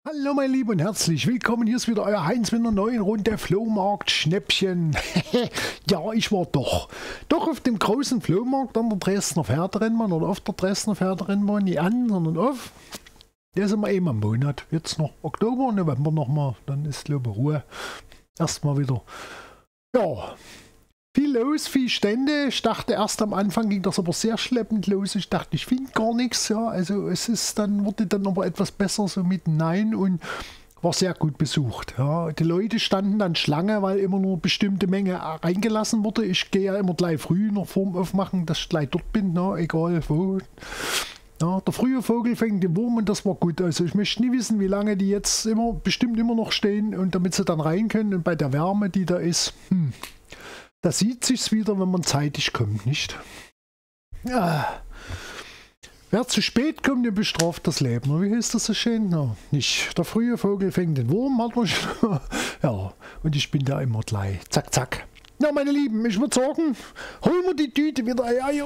Hallo mein Lieben und herzlich willkommen, hier ist wieder euer Heinz mit einer neuen Runde Flohmarkt-Schnäppchen. Ja, ich war doch auf dem großen Flohmarkt an der Dresdner Pferderennbahn oder auf der Dresdner Pferderennbahn, nicht an, sondern auf. Der sind wir eben am Monat, jetzt noch Oktober, November nochmal, dann ist glaube ich Ruhe. Erstmal wieder, ja, viel los, viel Stände. Ich dachte erst am Anfang ging das aber sehr schleppend los. Ich dachte, ich finde gar nichts. Ja, also es ist dann, wurde dann aber etwas besser so mit Nein und war sehr gut besucht. Ja, die Leute standen dann Schlange, weil immer nur eine bestimmte Menge reingelassen wurde. Ich gehe ja immer gleich früh noch vorm Aufmachen, dass ich gleich dort bin, ne, egal wo. Ja, der frühe Vogel fängt den Wurm und das war gut. Also ich möchte nie wissen, wie lange die jetzt bestimmt immer noch stehen und damit sie dann rein können. Und bei der Wärme, die da ist, da sieht sich's wieder, wenn man zeitig kommt, nicht? Ja. Wer zu spät kommt, der bestraft das Leben. Wie heißt das so schön? Ja, nicht. Der frühe Vogel fängt den Wurm, hat man schon. Ja, und ich bin da immer gleich. Zack, zack. Ja, meine Lieben, ich würde sagen, holen wir die Tüte wieder.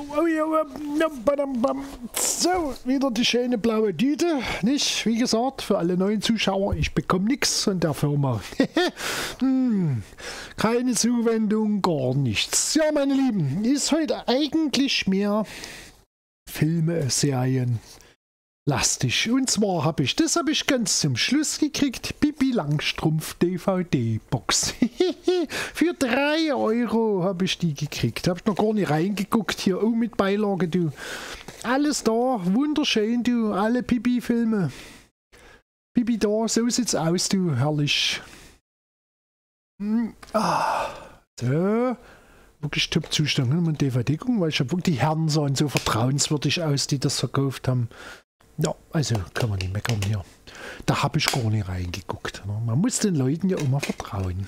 So, wieder die schöne blaue Tüte. Nicht, wie gesagt, für alle neuen Zuschauer, ich bekomme nichts von der Firma. Keine Zuwendung, gar nichts. Ja, meine Lieben, ist heute eigentlich mehr Filme, Serien lastig. Und zwar das habe ich ganz zum Schluss gekriegt, Pippi Langstrumpf DVD-Box. Für 3 € habe ich die gekriegt. Habe ich noch gar nicht reingeguckt hier. Oh, mit Beilage, du. Alles da, wunderschön, du. Alle Pippi-Filme. Pippi da, so sieht's aus, du. Herrlich. So. Wirklich Top-Zustand. Kann man DVD gucken, weil ich habe wirklich die Herren sahen so vertrauenswürdig aus, die das verkauft haben. Ja, also kann man nicht meckern hier. Da habe ich gar nicht reingeguckt. Ne? Man muss den Leuten ja immer vertrauen.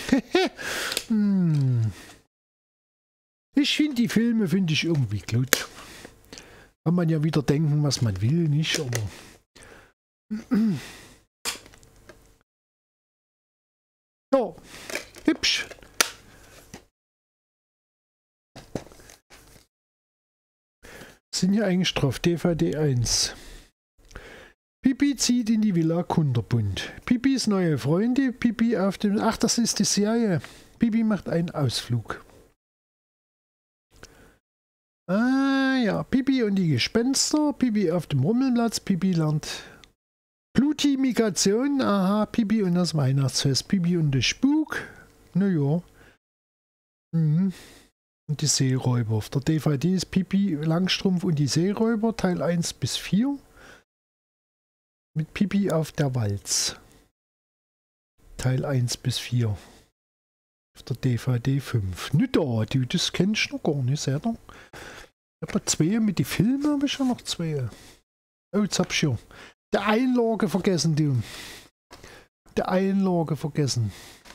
Ich finde die Filme irgendwie gut. Kann man ja wieder denken, was man will, nicht? Aber ja, hübsch. Sind hier eigentlich drauf? DVD 1. Pippi zieht in die Villa Kunterbund. Pippis neue Freunde, Pippi auf dem... Ach, das ist die Serie. Pippi macht einen Ausflug. Ah ja, Pippi und die Gespenster, Pippi auf dem Rummelplatz, Pippi lernt Blutimigration, aha, Pippi und das Weihnachtsfest, Pippi und der Spuk, naja. Und die Seeräuber. Auf der DVD ist Pippi Langstrumpf und die Seeräuber, Teil 1 bis 4. Mit Pippi auf der Walz. Teil 1 bis 4. Auf der DVD 5. Nü da, du, das kennst du noch gar nicht, seht ihr? Ich habe 2 mit den Filmen, habe ich ja noch 2. Oh, jetzt hab ich ja der Einlage vergessen, du. Der Einlage vergessen.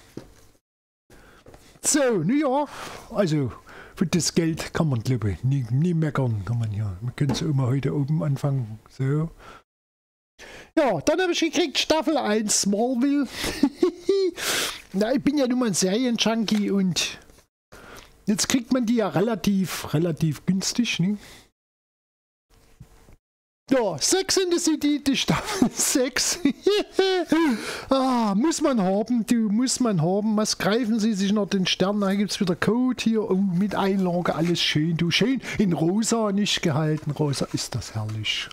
So, ja, also für das Geld kann man, glaube ich, nie meckern. Kann man ja. Wir können es immer heute oben anfangen. So. Ja, dann habe ich gekriegt Staffel 1 Smallville. Na, ich bin ja nun mal ein Serienjunkie und jetzt kriegt man die ja relativ günstig, ne? Ja, Sex in the City, die Staffel 6. Muss man haben, du, muss man haben. Was greifen Sie sich noch den Stern? Da gibt es wieder Code hier mit Einlage, alles schön, du. Schön in rosa, nicht gehalten. Rosa ist das herrlich.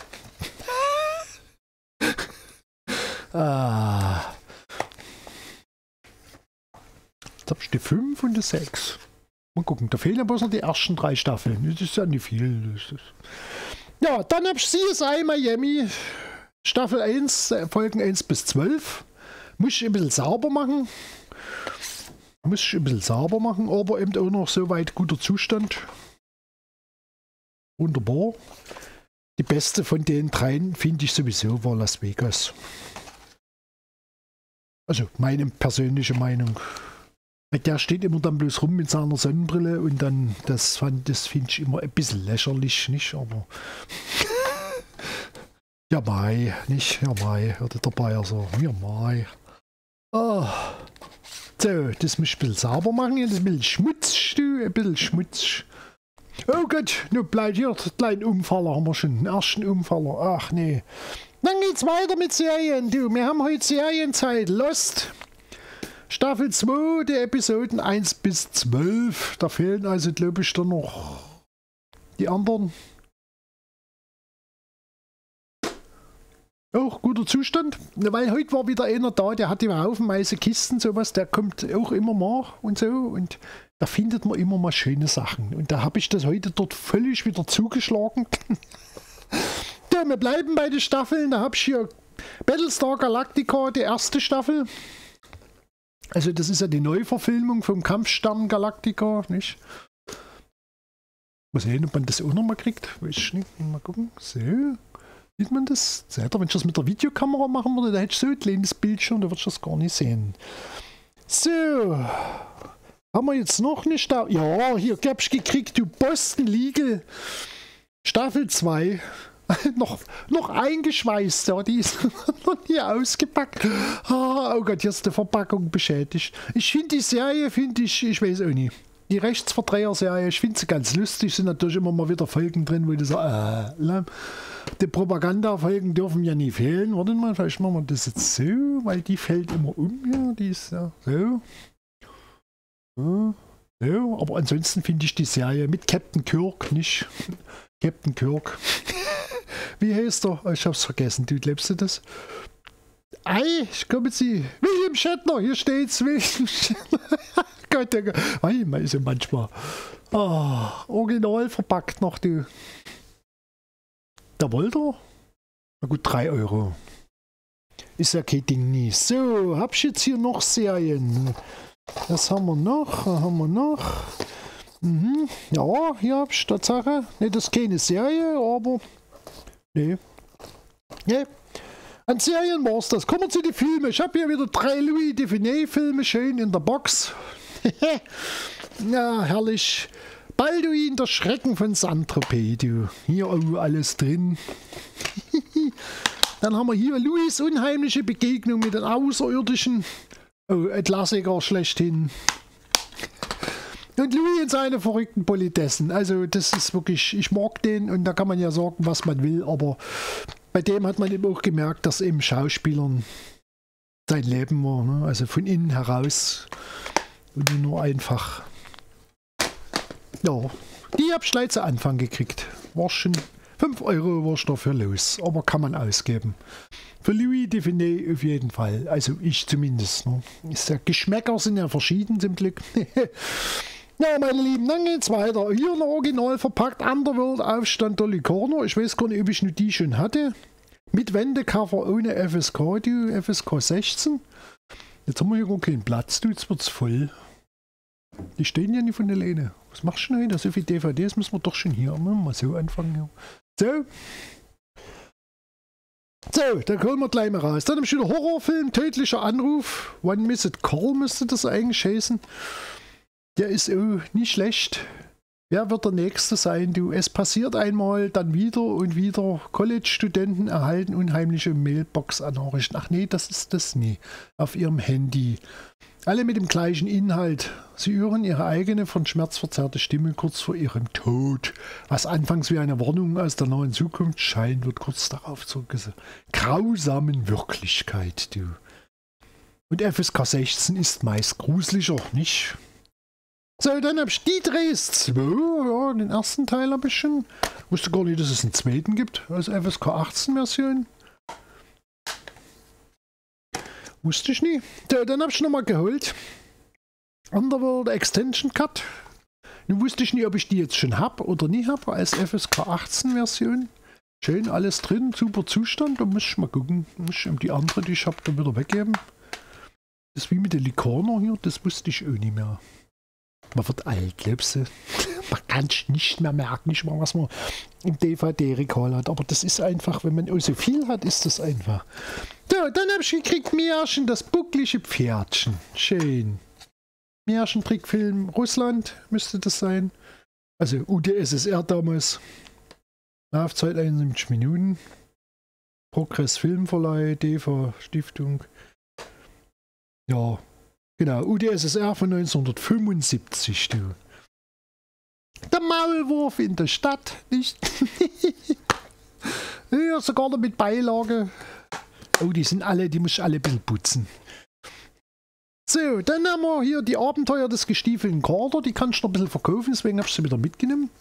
Jetzt habe ich die 5 und die 6. Mal gucken, da fehlen aber noch die ersten 3 Staffeln. Das ist ja nicht viel. Ja, dann habe ich CSI Miami, Staffel 1, Folgen 1 bis 12. Muss ich ein bisschen sauber machen. Aber eben auch noch soweit guter Zustand. Wunderbar. Die beste von den 3 finde ich sowieso war Las Vegas. Also meine persönliche Meinung. Der steht immer dann bloß rum mit seiner Sonnenbrille und dann, das finde ich immer ein bisschen lächerlich, nicht? Aber ja, Mai, nicht? Ja, Mai, hörte der Bayer so. Ja, Mai. Oh. So, das muss ich ein bisschen sauber machen. Das ist ein bisschen Schmutz, du, ein bisschen Schmutz. Oh Gott, nur bleibt hier, einen kleinen Umfaller haben wir schon. Den ersten Umfaller. Ach nee. Dann geht's weiter mit Serien, du. Wir haben heute Serienzeit. Lost. Staffel 2, die Episoden 1 bis 12. Da fehlen also, glaube ich, dann noch die anderen. Auch guter Zustand, weil heute war wieder einer da, der hat immer haufenweise Kisten, sowas, der kommt auch immer mal und so und da findet man immer mal schöne Sachen. Und da habe ich das heute dort völlig wieder zugeschlagen. Ja, wir bleiben bei den Staffeln, da habe ich hier Battlestar Galactica, die erste Staffel. Also das ist ja die Neuverfilmung vom Kampfstern Galactica, nicht? Mal sehen, ob man das auch nochmal kriegt, weiß ich nicht, mal gucken, so. Sieht man das? Seht ihr, wenn ich das mit der Videokamera machen würde, da hätte ich so ein kleines Bildschirm, da würde ich das gar nicht sehen. So. Haben wir jetzt noch eine Staffel? Ja, hier hab ich gekriegt, du Boston Legal. Staffel 2. noch eingeschweißt, ja, die ist noch nie ausgepackt. Oh Gott, hier ist die Verpackung beschädigt. Ich finde die Serie, ich weiß auch nicht. Die Rechtsverdreher-Serie, ich finde sie ganz lustig, sind natürlich immer mal wieder Folgen drin, wo du sagst, die Propaganda-Folgen dürfen ja nie fehlen. Warte mal, vielleicht machen wir das jetzt so, weil die fällt immer um hier, die ist ja so. So, aber ansonsten finde ich die Serie mit Captain Kirk, nicht Captain Kirk. Wie heißt er? Ich hab's vergessen, du lebst du das? Ei, ich komme jetzt die. William Shatner, hier steht's, William Shatner. Gott, der man ist ja manchmal original verpackt noch, du. Da wollte er? Na gut, 3 Euro. Ist ja kein Ding nie. So, hab ich jetzt hier noch Serien. Was haben wir noch? Ja, hier hab ich Tatsache. Ne, das ist keine Serie, aber. Nee. An Serien war's das. Kommen wir zu den Filmen. Ich habe hier wieder 3 Louis Define-Filme schön in der Box. Ja, herrlich. Balduin, der Schrecken von Saint-Tropez, du. Hier alles drin. Dann haben wir hier Louis' unheimliche Begegnung mit den Außerirdischen. Oh, ein Klassiker schlechthin. Und Louis und seine verrückten Politessen. Also das ist wirklich, ich mag den und da kann man ja sagen, was man will, aber bei dem hat man eben auch gemerkt, dass eben Schauspielern sein Leben war. Ne? Also von innen heraus und nur einfach. Ja, die hab ich gleich zu Anfang gekriegt. War schon 5 Euro war ich dafür los, aber kann man ausgeben. Für Louis Define auf jeden Fall, also ich zumindest. Ne? Ist ja, Geschmäcker sind ja verschieden zum Glück. Ja, meine Lieben, dann geht's weiter. Hier noch original verpackt Underworld Aufstand der Lykaner. Ich weiß gar nicht, ob ich nur die schon hatte. Mit Wendecover ohne FSK, die FSK 16. Jetzt haben wir hier gar keinen Platz, du, jetzt wird's voll. Die stehen ja nicht von alleine. Was machst du denn heute? So viele DVDs müssen wir doch schon hier mal so anfangen. So. So, dann holen wir gleich mal raus. Dann haben wir wieder Horrorfilm, Tödlicher Anruf. One Missed Call müsste das eigentlich heißen. Der ist auch nicht schlecht. Wer wird der Nächste sein? Du, es passiert einmal, dann wieder und wieder. College-Studenten erhalten unheimliche Mailbox-Nachrichten. Ach nee, das ist das nie. Auf ihrem Handy. Alle mit dem gleichen Inhalt. Sie hören ihre eigene, von Schmerz verzerrte Stimme kurz vor ihrem Tod. Was anfangs wie eine Warnung aus der nahen Zukunft scheint, wird kurz darauf zurückgesetzt. Grausamen Wirklichkeit, du. Und FSK 16 ist meist gruseliger, nicht? So, dann hab ich die Drehs 2. Ja, den ersten Teil habe ich schon. Wusste gar nicht, dass es einen zweiten gibt. Also FSK 18 Version. Wusste ich nie. So, dann habe ich nochmal geholt. Underworld Extension Cut. Nun wusste ich nie, ob ich die jetzt schon habe oder nie habe. Als FSK 18 Version. Schön alles drin, super Zustand. Da muss ich mal gucken. Muss ich die andere, die ich habe, dann wieder weggeben. Das ist wie mit den Lykaner hier. Das wusste ich auch nicht mehr. Man wird alt, glaubst du? Man kann nicht mehr merken, nicht mal, was man im DVD-Regal hat. Aber das ist einfach, wenn man so viel hat, ist das einfach. So, dann habe ich gekriegt Märchen, das bucklige Pferdchen. Schön. Märchentrickfilm Russland müsste das sein. Also UdSSR damals. Laufzeit 71 Minuten. Progress Filmverleih, DEFA Stiftung. Ja. Genau, UdSSR von 1975, du. Der Maulwurf in der Stadt, nicht? Ja, sogar noch mit Beilage. Oh, die muss ich alle ein bisschen putzen. So, dann haben wir hier die Abenteuer des gestiefelten Kater. Die kann ich noch ein bisschen verkaufen, deswegen habe ich sie wieder mitgenommen.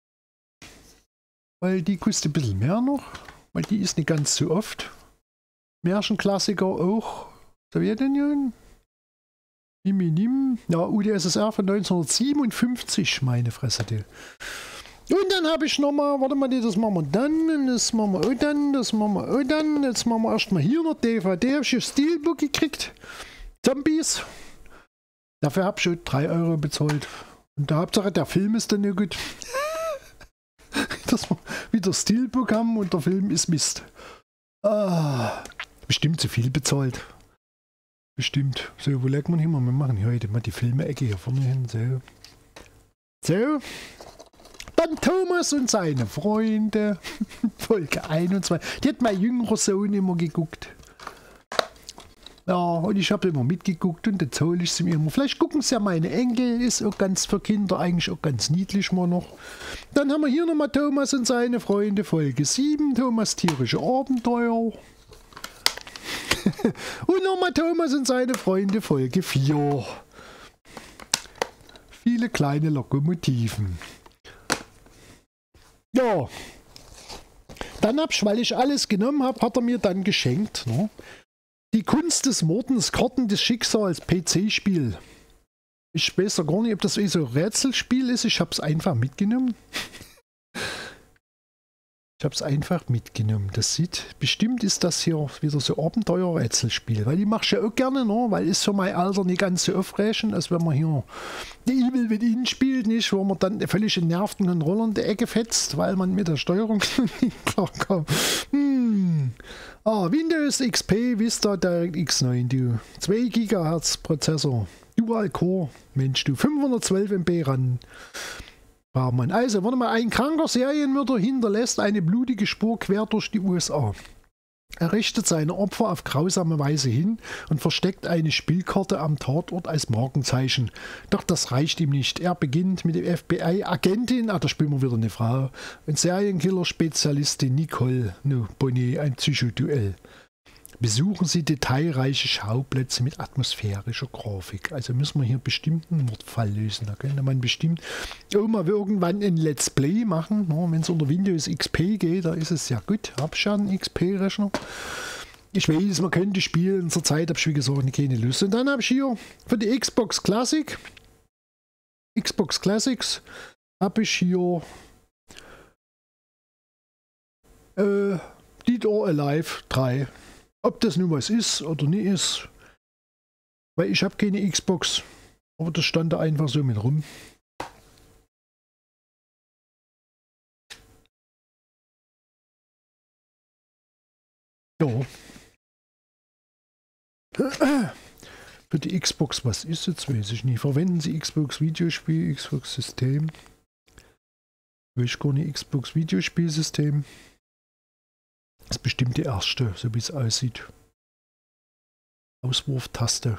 Weil die kostet ein bisschen mehr noch. Weil die ist nicht ganz so oft. Märchenklassiker auch. Sowjetunion. Nimm. Ja, UdSSR von 1957, meine Fresse. Die. Und dann habe ich nochmal, warte mal, das machen wir dann, das machen wir auch dann, das machen wir auch dann. Jetzt machen wir erstmal hier noch DVD. Habe ich ein Steelbook gekriegt. Zombies. Dafür habe ich schon 3 Euro bezahlt. Und der Hauptsache, der Film ist dann ja gut. Dass wir wieder Steelbook haben und der Film ist Mist. Ah, bestimmt zu viel bezahlt. Bestimmt. So, wo legt man hin? Wir machen hier heute mal die Filme-Ecke hier vorne hin. So. So. Dann Thomas und seine Freunde. Folge 21. Die hat mein jüngerer Sohn immer geguckt. Ja, und ich habe immer mitgeguckt und jetzt hole ich sie mir immer. Vielleicht gucken sie ja meine Enkel, ist auch ganz für Kinder eigentlich auch ganz niedlich mal noch. Dann haben wir hier nochmal Thomas und seine Freunde, Folge 7, Thomas tierische Abenteuer. Und nochmal Thomas und seine Freunde, Folge 4. Viele kleine Lokomotiven. Ja. Dann weil ich alles genommen habe, hat er mir dann geschenkt, ne? Die Kunst des Mordens, Karten des Schicksals, PC-Spiel. Ich weiß ja gar nicht, ob das so ein Rätselspiel ist. Ich habe es einfach mitgenommen. Das sieht, bestimmt ist das hier wieder so Abenteuer-Rätselspiel. Weil die mache ich ja auch gerne, ne? Weil ist für mein Alter nicht ganz so aufregend, als wenn man hier die Evil Within spielt, nicht? Wo man dann völlig genervten Controller in die Ecke fetzt, weil man mit der Steuerung nicht klarkommt. Windows XP Vista DirectX 9, du. 2 GHz Prozessor. Dual Core. Mensch, du. 512 MB RAM. Also, warte mal, ein kranker Serienmörder hinterlässt eine blutige Spur quer durch die USA. Er richtet seine Opfer auf grausame Weise hin und versteckt eine Spielkarte am Tatort als Markenzeichen. Doch das reicht ihm nicht. Er beginnt mit der FBI-Agentin, da spielen wir wieder eine Frau, und Serienkiller-Spezialistin Nicole Bonnet, ein Psychoduell. Besuchen Sie detailreiche Schauplätze mit atmosphärischer Grafik. Also müssen wir hier bestimmt einen Mordfall lösen. Da könnte man bestimmt auch mal irgendwann ein Let's Play machen. Wenn es unter Windows XP geht, da ist es ja gut. Hab schon einen XP-Rechner. Ich weiß, man könnte spielen. Zurzeit habe ich, wie gesagt, keine Lust. Und dann habe ich hier für die Xbox Classics habe ich hier Dead or Alive 3. Ob das nun was ist oder nicht ist, weil ich habe keine Xbox, aber das stand da einfach so mit rum. Ja. Für die Xbox, was ist jetzt, weiß ich nicht. Verwenden Sie Xbox Videospiel, Xbox System. Will ich gar nicht Xbox Videospielsystem. Das ist bestimmt die erste, so wie es aussieht. Auswurftaste.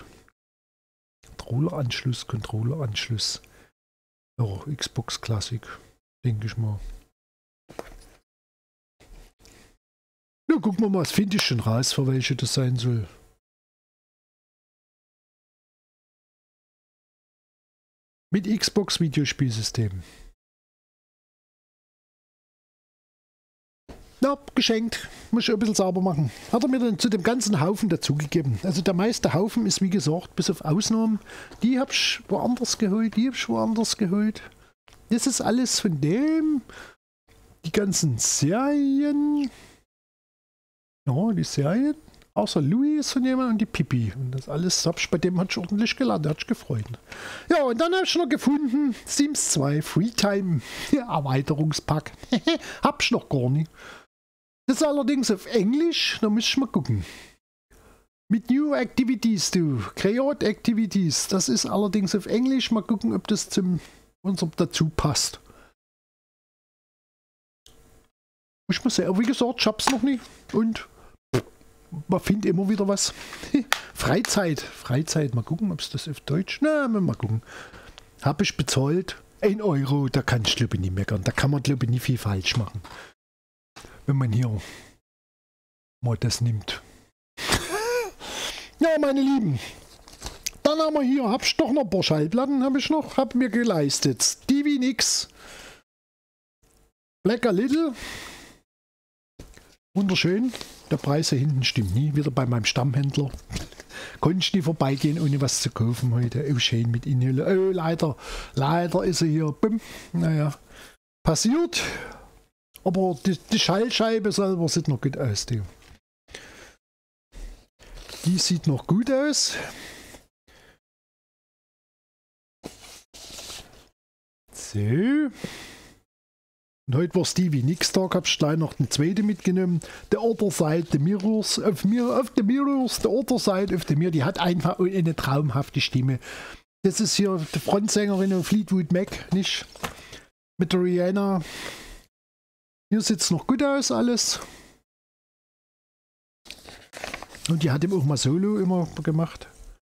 Controlleranschluss. Ja, Xbox Classic, denke ich mal. Na, gucken wir mal, was finde ich schon raus, für welche das sein soll. Mit Xbox Videospielsystem. Ja, geschenkt. Muss ich ein bisschen sauber machen. Hat er mir dann zu dem ganzen Haufen dazugegeben. Also der meiste Haufen ist, wie gesagt, bis auf Ausnahmen. Die habe ich woanders geholt. Das ist alles von dem. Die ganzen Serien. Ja, die Serien. Außer Louis ist von jemandem und die Pippi. Und das alles habe ich bei dem hat ich ordentlich geladen. Hat ich gefreut. Ja, und dann habe ich noch gefunden Sims 2 Freetime Erweiterungspack. Hab ich noch gar nicht. Das ist allerdings auf Englisch, da müsste ich mal gucken. Mit New Activities, du. Create Activities. Das ist allerdings auf Englisch. Mal gucken, ob das zum unserem dazu passt. Muss ich mal sehen. Aber wie gesagt, ich hab's noch nicht. Und man findet immer wieder was. Freizeit. Mal gucken, ob es das auf Deutsch. Na, mal gucken. Habe ich bezahlt. 1 Euro. Da kann ich glaube ich nicht meckern. Da kann man glaube ich nicht viel falsch machen. wenn man hier mal das nimmt. Ja, meine Lieben. Dann haben wir hier, hab ich doch noch ein paar Schallplatten, hab mir geleistet. Stevie Nicks. Black a Little. Wunderschön. Der Preis hier hinten stimmt nie. Wieder bei meinem Stammhändler. Konnte ich nie vorbeigehen, ohne was zu kaufen heute. Oh, schön mit Inhülle. Oh, leider ist er hier. Bumm. Naja, passiert. Aber die Schallscheibe selber sieht noch gut aus. Die sieht noch gut aus. So. Und heute war Stevie Nicks Tag, hab ich gleich noch eine zweite mitgenommen. The Other Side, The Mirrors, of the Mirrors, The Other Side of the Mirror. Die hat einfach eine traumhafte Stimme. Das ist hier die Frontsängerin von Fleetwood Mac, nicht? Mit der Rihanna. Hier sieht es noch gut aus alles. Und die hat eben auch mal Solo immer gemacht.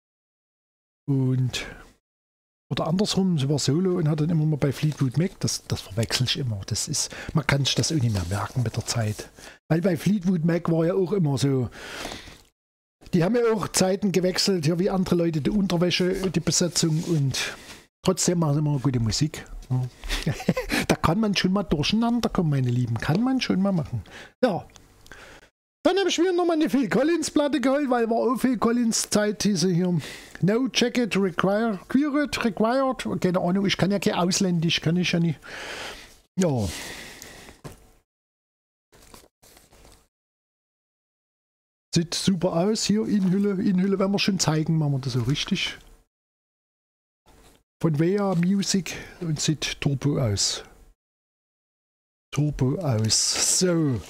Und oder andersrum, sie war Solo und hat dann immer mal bei Fleetwood Mac, das verwechsel ich immer. Das ist, man kann sich das auch nicht mehr merken mit der Zeit. Weil bei Fleetwood Mac war ja auch immer so, die haben ja auch Zeiten gewechselt, ja, wie andere Leute, die Unterwäsche, die Besetzung und trotzdem machen sie immer gute Musik. Ja. Da kann man schon mal durcheinander kommen, meine Lieben, kann man schon mal machen. Ja. Dann habe ich mir nochmal eine Phil Collins Platte geholt, weil war auch Phil Collins Zeit, diese hier. No Jacket Required. Keine Ahnung, ich kann ja kein Ausländisch, kann ich ja nicht. Ja. Sieht super aus, hier Inhülle werden wir schon zeigen, machen wir das so richtig. Von Vea Music und sieht Turbo aus. So.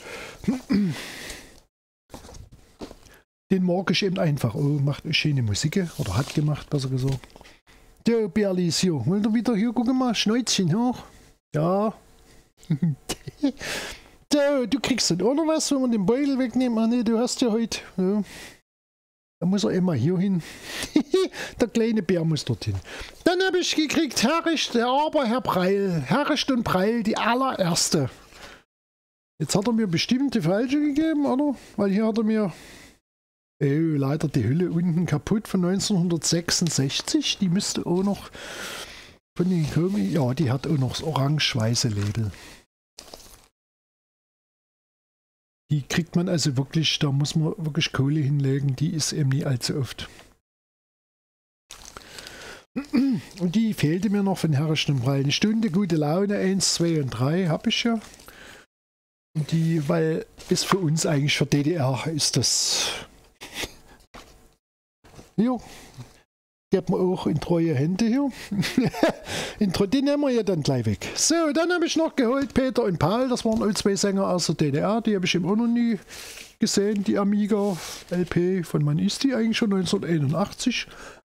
Den mag ich eben einfach. Oh, macht eine schöne Musik. Oder hat gemacht, besser gesagt. Der Berlis hier. Wollt ihr wieder hier gucken mal? Schnäuzchen hoch. Ja. So, du kriegst dann auch noch was, wenn wir den Beutel wegnehmen. Ah, nee, du hast ja heute. Ja. Da muss er immer hier hin. Der kleine Bär muss dorthin. Dann habe ich gekriegt Herricht, aber Herr Preil. Herricht und Preil, die allererste. Jetzt hat er mir bestimmt die falsche gegeben, oder? Weil hier hat er mir... leider die Hülle unten kaputt von 1966. Die müsste auch noch von den Komik. Ja, die hat auch noch das orange-weiße Label. Die kriegt man also wirklich, da muss man wirklich Kohle hinlegen. Die ist eben nie allzu oft. Und die fehlte mir noch von Herrisch und Preil. Eine Stunde gute Laune, 1, 2 und 3 habe ich ja. Und die, weil ist für uns eigentlich für DDR ist das... Hier, geben wir auch in treue Hände hier. Den nehmen wir ja dann gleich weg. So, dann habe ich noch geholt Peter und Paul, das waren auch zwei Sänger aus der DDR, die habe ich eben auch noch nie gesehen, die Amiga LP, von wann ist die eigentlich schon? 1981.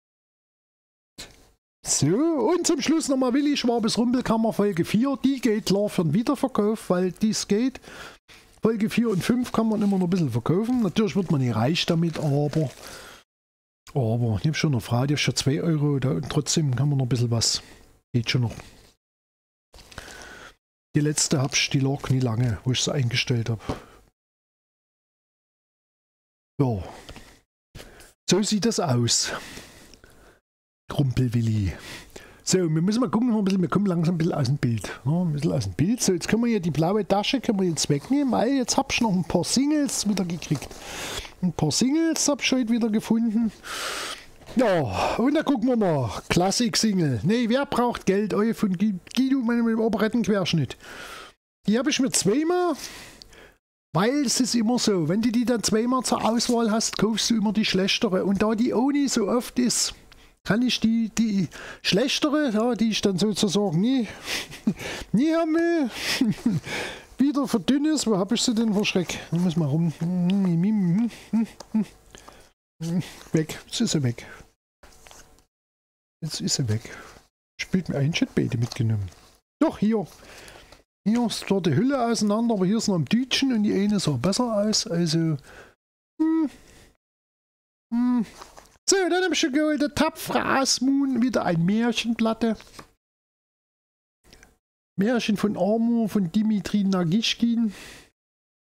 So, und zum Schluss nochmal Willi Schwabes Rumpelkammer Folge 4, die geht klar für den Wiederverkauf, weil dies geht. Folge 4 und 5 kann man immer noch ein bisschen verkaufen, natürlich wird man nicht reich damit, aber ich habe schon eine Frage, die ist schon 2 Euro, da, und trotzdem kann man noch ein bisschen was. Geht schon noch. Die letzte die lag nie lange, wo ich sie eingestellt habe. Ja. So sieht das aus. Krumpelwilli. So, wir müssen mal gucken, wir kommen langsam ein bisschen aus dem Bild. Ja, ein bisschen aus dem Bild. So, jetzt können wir hier die blaue Tasche können wir jetzt wegnehmen, weil jetzt habe ich noch ein paar Singles wieder gekriegt. Ein paar Singles habe ich heute wieder gefunden. Ja, und da gucken wir mal. Klassik-Single. Nee, wer braucht Geld? Euer von Guido mit dem Operettenquerschnitt. Die habe ich mir zweimal, weil es ist immer so, wenn du die dann zweimal zur Auswahl hast, kaufst du immer die schlechtere. Und da die Oni so oft ist, kann ich die schlechtere, ja, die ich dann sozusagen nie haben will, wieder verdünnt ist. Wo habe ich sie denn verschreckt? Ich muss mal rum. Weg. Jetzt ist sie weg. Jetzt ist sie weg. Spielt mir ein Chatbeete mitgenommen. Doch, hier. Hier ist zwar die Hülle auseinander, aber hier ist noch ein Tütchen und die eine sah besser aus. Also. So, dann habe ich schon geholt. Der tapfere Asmoon. Wieder ein Märchenplatte. Märchen von Amor von Dimitri Nagischkin.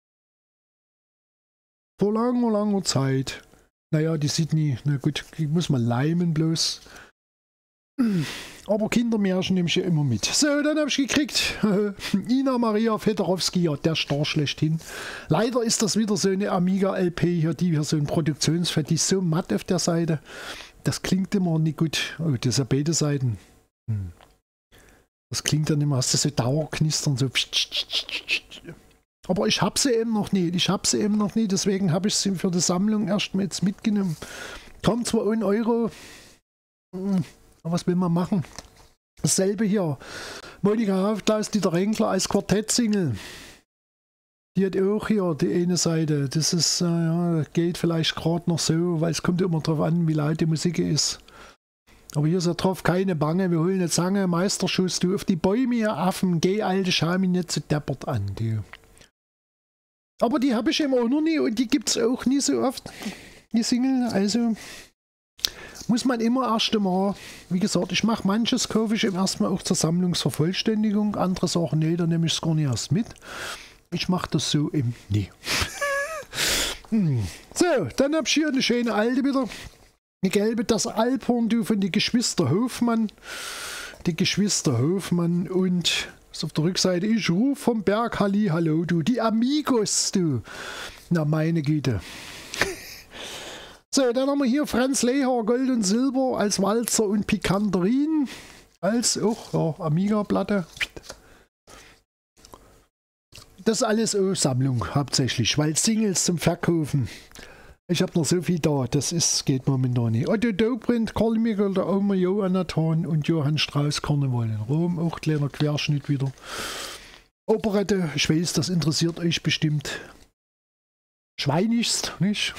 Vor langer, langer Zeit. Naja, die Sydney, na gut, die muss man leimen bloß. Aber Kindermärchen nehme ich ja immer mit. So, dann habe ich gekriegt, Ina Maria Fedorowski, ja, der Star schlechthin. Leider ist das wieder so eine Amiga LP hier, die hier so ein Produktionsfett, die ist so matt auf der Seite. Das klingt immer nicht gut. Oh, das ist ja beide Seiten. Das klingt dann immer, hast du so Dauerknistern, so. Aber ich habe sie eben noch nicht. Deswegen habe ich sie für die Sammlung erstmal jetzt mitgenommen. Kommt zwar 1 Euro. Aber was will man machen? Dasselbe hier. Monika Haftlaus, Dieter Renkler als Quartett-Single. Die hat auch hier die eine Seite. Das ist, ja, geht vielleicht gerade noch so, weil es kommt immer drauf an, wie laut die Musik ist. Aber hier ist ja drauf keine Bange. Wir holen eine Zange, Meisterschuss, du auf die Bäume, ihr Affen. Geh, alte, schau mich nicht so deppert an, du. Aber die habe ich immer auch noch nie und die gibt es auch nie so oft, die Single. Also muss man immer erst einmal, wie gesagt, ich mache manches, kaufe ich im ersten Mal auch zur Sammlungsvervollständigung. Andere Sachen, nee, da nehme ich es gar nicht erst mit. Ich mache das so im Nee. So, dann habe ich hier eine schöne alte wieder. Eine gelbe, das Alphorn, du, von den Geschwister Hofmann. Die Geschwister Hofmann und ist auf der Rückseite, ich ruf vom Berg, Halli, hallo, du, die Amigos, du. Na, meine Güte. So, dann haben wir hier Franz Lehar, Gold und Silber als Walzer und Pikanterin. Als auch, ja, Amiga-Platte. Das ist alles Sammlung, hauptsächlich, weil Singles zum Verkaufen. Ich habe noch so viel da, geht momentan nicht. Otto Dobrindt, Karl Michael, der Oma Johanathan und Johann Strauss, Karneval in Rom. Auch kleiner Querschnitt wieder. Operette, ich weiß, das interessiert euch bestimmt. Schweinigst, nicht?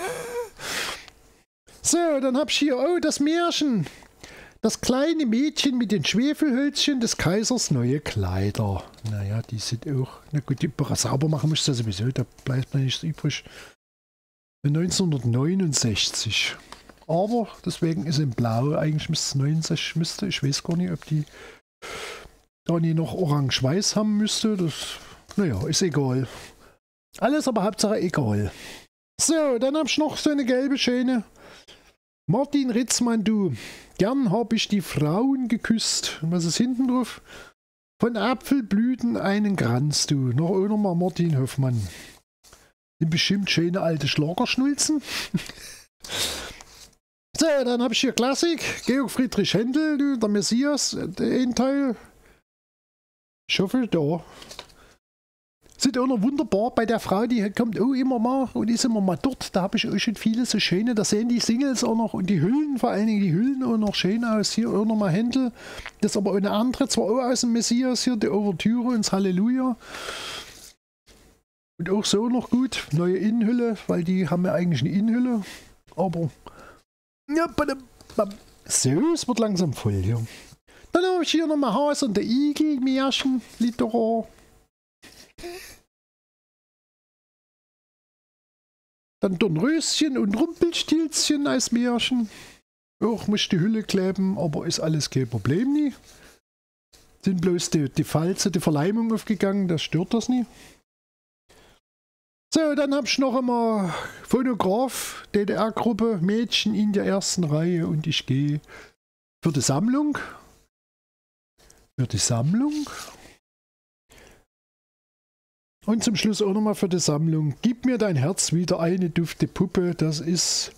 So, dann habe ich hier, oh, das Märchen. Das kleine Mädchen mit den Schwefelhölzchen des Kaisers neue Kleider. Naja, die sind auch, na gut, die sauber machen muss das sowieso, da bleibt mir nichts übrig. 1969. Aber deswegen ist in Blau, eigentlich müsste es 90, ich weiß gar nicht, ob die da nie noch orange-weiß haben müsste. Das, naja, ist egal. Alles aber Hauptsache egal. So, dann habe ich noch so eine gelbe Schöne. Martin Ritzmann, du. Gern habe ich die Frauen geküsst. Und was ist hinten drauf? Von Apfelblüten einen Kranz, du. Noch einer mal Martin Hoffmann. Sind bestimmt schöne alte Schlagerschnulzen. So, dann habe ich hier Klassik. Georg Friedrich Händel, du, der Messias, ein Teil. Ich hoffe, da. Sind auch noch wunderbar bei der Frau, die kommt auch immer mal und ist immer mal dort. Da habe ich auch schon viele so schöne. Da sehen die Singles auch noch und die Hüllen, vor allen Dingen die Hüllen auch noch schön aus. Hier auch nochmal Händel. Das ist aber auch eine andere, zwar auch aus dem Messias hier, die Ouvertüre ins Halleluja. Und auch so noch gut. Neue Innenhülle, weil die haben ja eigentlich eine Innenhülle. Aber ja, so, es wird langsam voll hier. Dann habe ich hier nochmal Hase und der Igel, Märchen, Literar. Dann Dornröschen und Rumpelstilzchen als Märchen. Auch muss die Hülle kleben, aber ist alles kein Problem nie. Sind bloß die Falze, die Verleimung aufgegangen, das stört das nie. So, dann habe ich noch einmal Phonograph, DDR-Gruppe, Mädchen in der ersten Reihe und ich gehe für die Sammlung. Für die Sammlung. Und zum Schluss auch nochmal für die Sammlung. Gib mir dein Herz wieder, eine dufte Puppe. Das ist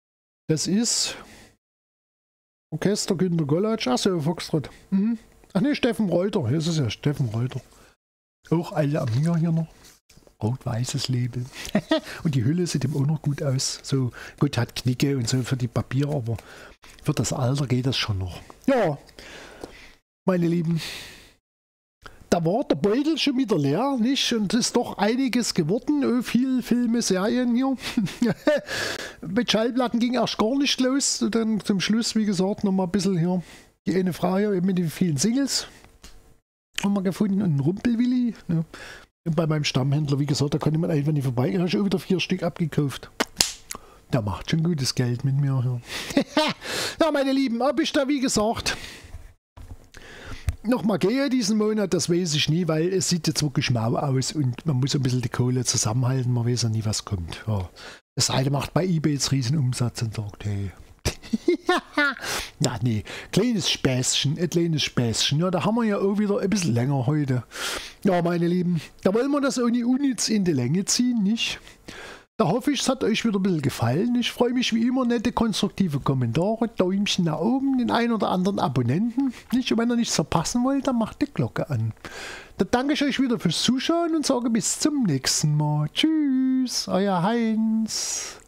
Orchester Günter Gollatsch. Achso, Foxtrot. Ach ne, Steffen Reuter. Hier ist es ja, Steffen Reuter. Auch alle Amiga hier noch. Rot-weißes Label. Und die Hülle sieht ihm auch noch gut aus. So gut, hat Knicke und so für die Papiere, aber für das Alter geht das schon noch. Ja, meine Lieben. Da war der Beutel schon wieder leer, nicht? Und es ist doch einiges geworden. Oh, viel Filme, Serien hier. Mit Schallplatten ging erst gar nicht los. Und dann zum Schluss, wie gesagt, nochmal ein bisschen hier. Die eine Frau hier mit den vielen Singles haben wir gefunden. Und ein Rumpelwilli. Ja. Und bei meinem Stammhändler, wie gesagt, da konnte man einfach nicht vorbei. Ich habe schon wieder 4 Stück abgekauft. Der macht schon gutes Geld mit mir. Ja, ja, meine Lieben, ob ich da, wie gesagt, nochmal gehe diesen Monat, das weiß ich nie, weil es sieht jetzt wirklich mau aus und man muss ein bisschen die Kohle zusammenhalten, man weiß ja nie, was kommt. Ja. Das eine macht bei eBay jetzt riesen Umsatz und sagt, hey. Ja, nee, kleines Späßchen. Ja, da haben wir ja auch wieder ein bisschen länger heute. Ja, meine Lieben, da wollen wir das ohne unnütz in die Länge ziehen, nicht? Da hoffe ich, es hat euch wieder ein bisschen gefallen. Ich freue mich wie immer, nette, konstruktive Kommentare, Däumchen nach oben, den einen oder anderen Abonnenten. Nicht? Und wenn ihr nichts verpassen wollt, dann macht die Glocke an. Dann danke ich euch wieder fürs Zuschauen und sage bis zum nächsten Mal. Tschüss, euer Heinz.